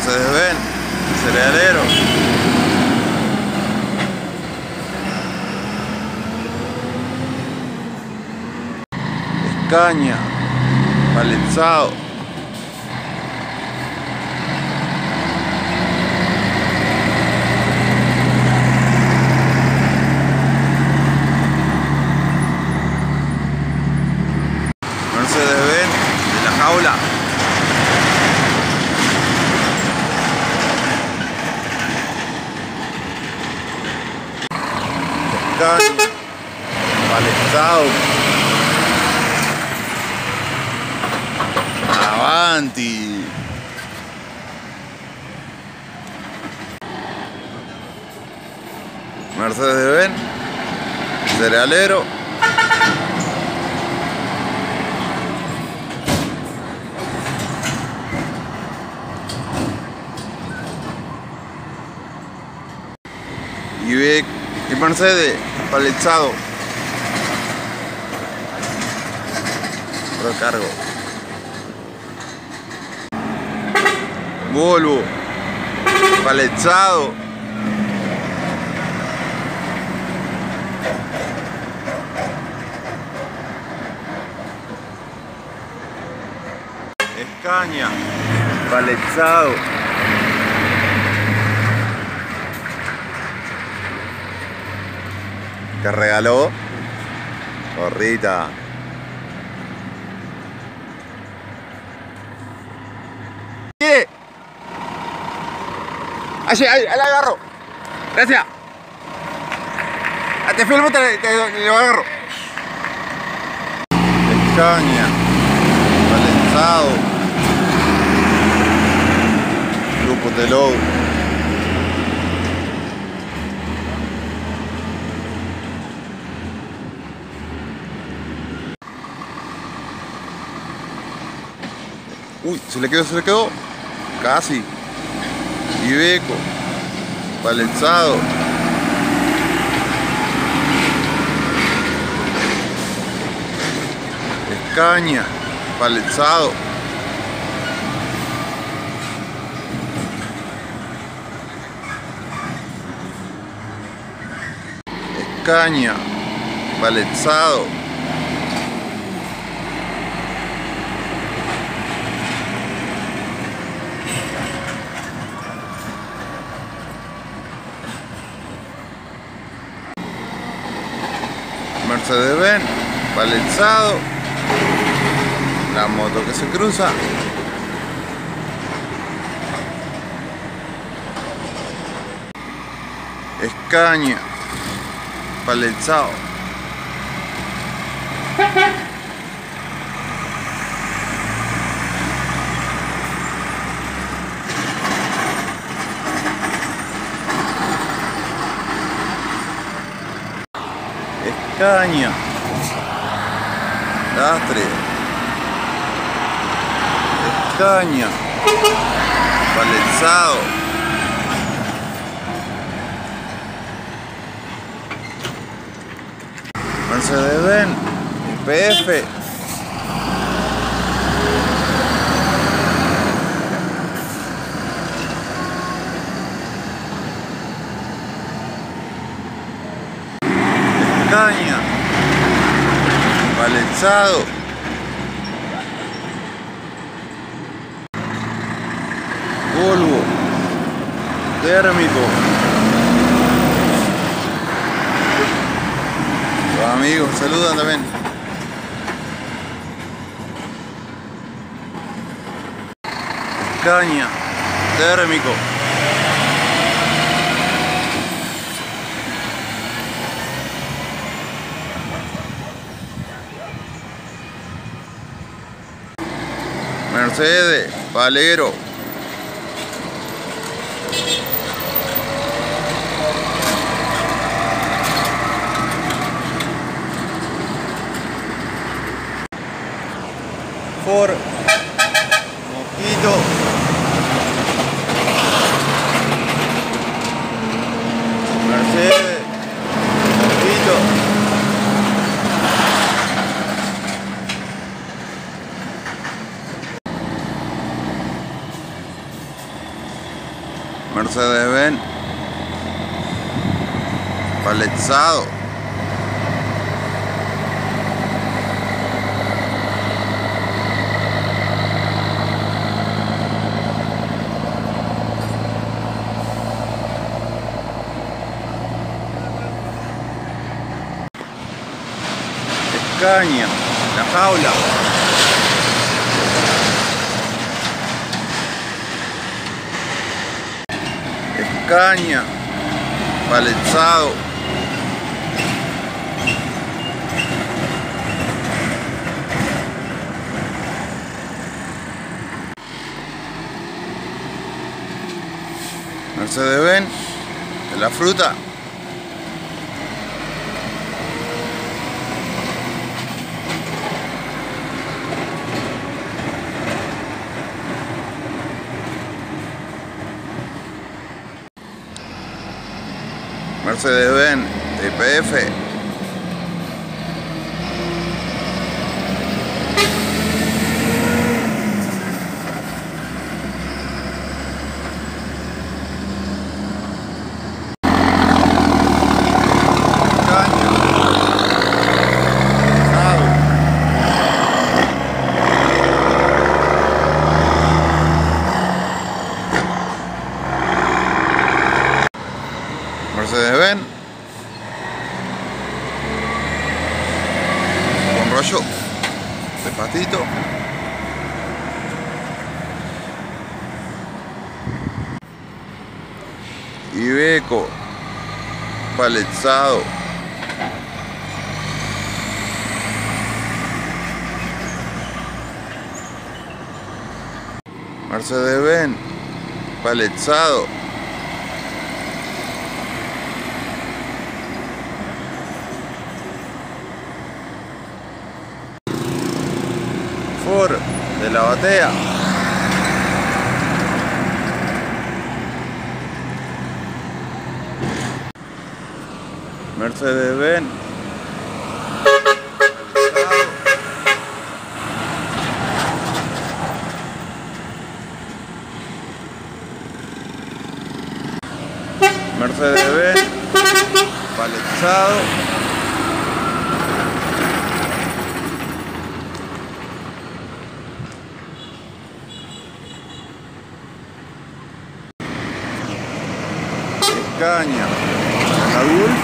Mercedes-Benz, cerealero. Escaña, paletizado. Mercedes-Benz de la jaula. Escaña, paletizado. Avanti. Mercedes-Benz, cerealero. Y Mercedes, paletizado. Recargo. Volvo, paletizado. Escaña, paletizado. ¿Qué regaló? Gorrita. ¿Qué? Ahí la agarro. Gracias. Te filmo, te lo agarro. Escaña, paletizado. Grupo Telou. Uy, se le quedó. Casi. Iveco, paletizado. Escaña, paletizado. Escaña, paletizado. Mercedes-Benz, paletizado. La moto que se cruza. Escaña, paletizado. Escaña, lastre. Escaña, paletizado. Mercedes-Benz, YPF. Escaña, paletizado. Volvo, térmico. Los amigos saludan también. Escaña, térmico. Mercedes, Valero. Ford, Mosquito, Mercedes, Mosquito, Mercedes-Benz paletizado. Escaña, la jaula. Escaña, paletizado. Mercedes-Benz de la fruta. Mercedes-Benz YPF. Mercedes-Benz con rollo de pastito. Iveco paletizado. Mercedes-Benz paletizado. Ford de la batea. Mercedes-Benz Mercedes-Benz paletizado. Escaña, la Gulf.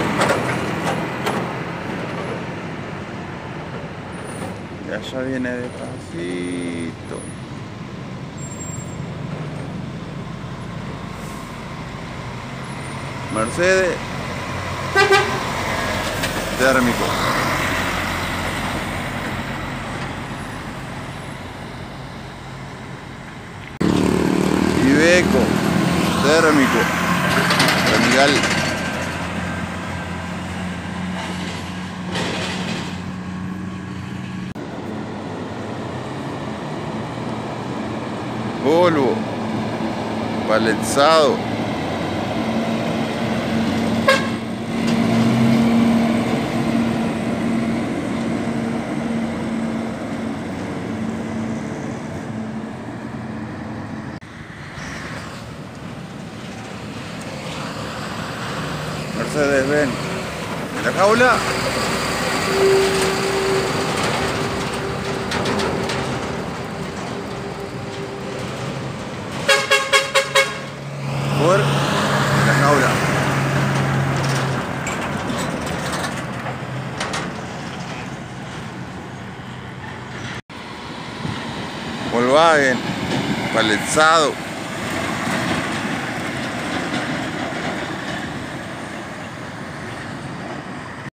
Y allá viene despacito. Mercedes térmico. Iveco térmico. Remigal. Volvo paletizado. Mercedes-Benz en la jaula. Ford en la jaula. Volkswagen paletizado.